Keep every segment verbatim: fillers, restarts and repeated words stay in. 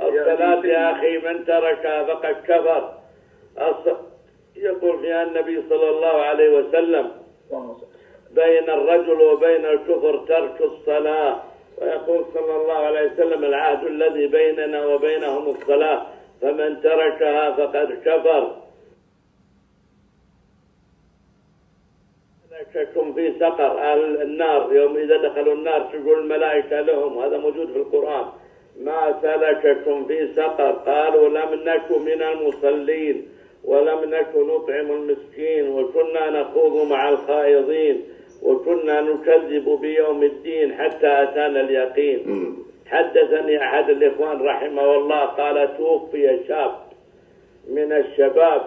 الصلاة يا أخي من تركها فقد كفر. يقول فيها النبي صلى الله عليه وسلم بين الرجل وبين الكفر ترك الصلاة، ويقول صلى الله عليه وسلم العهد الذي بيننا وبينهم الصلاة فمن تركها فقد كفر. سلككم في سقر، أهل النار يوم إذا دخلوا النار تقول الملائكة لهم، هذا موجود في القرآن، ما سلككم في سقر؟ قالوا لم نكن من المصلين ولم نكن نطعم المسكين وكنا نخوض مع الخائضين وكنا نكذب بيوم الدين حتى أتانا اليقين. حدثني أحد الإخوان رحمه الله قال توفي شاب من الشباب،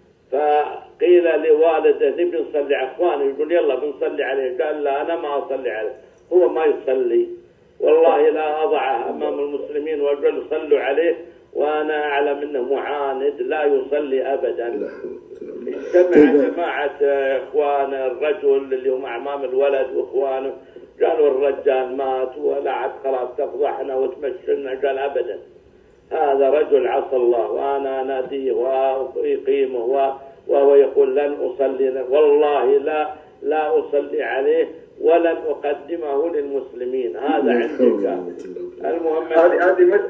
فقيل لوالده نبي نصلي على إخوانه، يقول يلا بنصلي عليه، قال لا أنا ما أصلي عليه، هو ما يصلي، والله لا أضعه أمام المسلمين وأقول صلوا عليه وأنا أعلم أنه معاند لا يصلي أبدا. اجتمع جماعة إخوان الرجل اللي هم أعمام الولد وإخوانه، قالوا الرجال مات ولا عاد خلاص تفضحنا وتمشلنا، قال أبدا هذا رجل عصى الله وأنا ناديه ويقيمه وهو يقول لن أصلي، والله لا لا أصلي عليه ولن أقدمه للمسلمين، هذا عندك. المهم هذه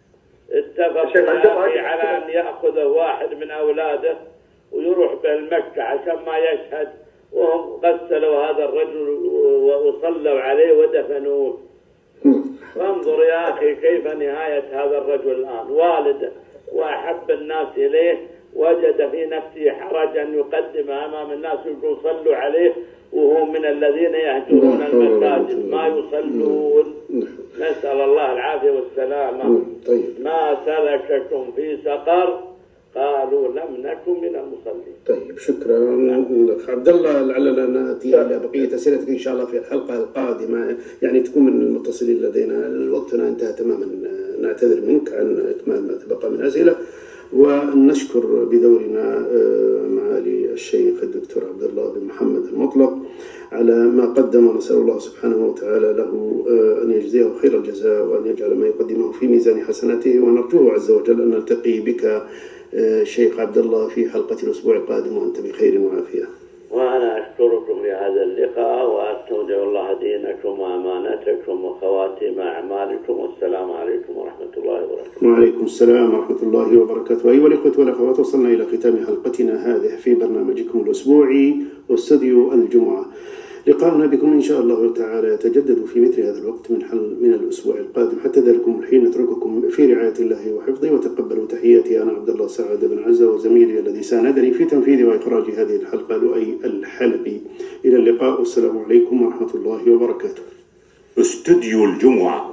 اتفق على أن يأخذ واحد من أولاده ويروح به المكة عشان ما يشهد، وهم غسلوا هذا الرجل وصلوا عليه ودفنوه. فانظر يا أخي كيف نهاية هذا الرجل الآن، والد وأحب الناس إليه وجد في نفسه حرجا يقدم أمام الناس ويقول صلوا عليه، وهو من الذين يهجرون المساجد ما يصلون. نسأل الله العافية والسلامة. ما سلككم في سقر؟ قالوا لم نكن من المصلين. طيب شكرا لك عبد الله، لعلنا ناتي الى بقيه اسئلتك ان شاء الله في الحلقه القادمه، يعني تكون من المتصلين لدينا. وقتنا انتهى تماما، نعتذر منك عن اتمام ما تبقى من اسئله، ونشكر بدورنا معالي الشيخ الدكتور عبد الله بن محمد المطلق على ما قدم، ونسأل الله سبحانه وتعالى له أن يجزيه خير الجزاء وأن يجعل ما يقدمه في ميزان حسناته، ونرجوه عز وجل أن نلتقي بك شيخ عبد الله في حلقة الأسبوع القادم وأنت بخير وعافية. وأنا أشكركم لهذا اللقاء وأستودع الله دينكم وأمانتكم وخواتيم أعمالكم، والسلام عليكم ورحمة الله وبركاته. وعليكم السلام ورحمة الله وبركاته. أيها الإخوة والأخوات، وصلنا إلى ختام حلقتنا هذه في برنامجكم الأسبوعي واستوديو الجمعة. لقاؤنا بكم إن شاء الله تعالى يتجدد في مثل هذا الوقت من حل من الأسبوع القادم. حتى ذلكم الحين نترككم في رعاية الله وحفظه، وتقبلوا تحياتي أنا عبد الله سعد بن عزة وزميلي الذي ساندني في تنفيذ وإخراج هذه الحلقة لؤي الحلبي. إلى اللقاء والسلام عليكم ورحمة الله وبركاته. استوديو الجمعة.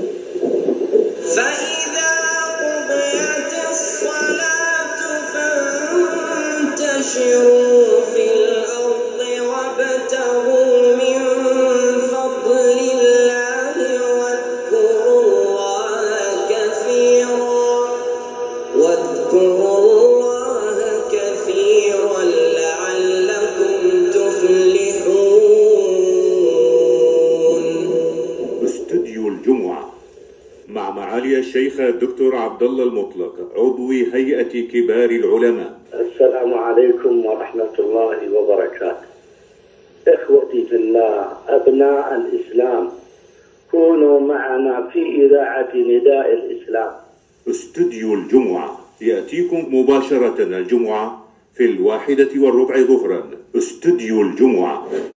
فإذا قضيت الصلاة فانتشروا في الأرض وابتغوا من فضل الله واذكروا الله كثيرا واذكروا الله كثيرا لعلكم تفلحون. استوديو الجمعة مع معالي الشيخ الدكتور عبد الله المطلق، عضو هيئة كبار العلماء. السلام عليكم ورحمة الله وبركاته. إخوتي في الله، أبناء الإسلام، كونوا معنا في إذاعة نداء الإسلام. استوديو الجمعة يأتيكم مباشرة الجمعة في الواحدة والربع ظهرا. استوديو الجمعة.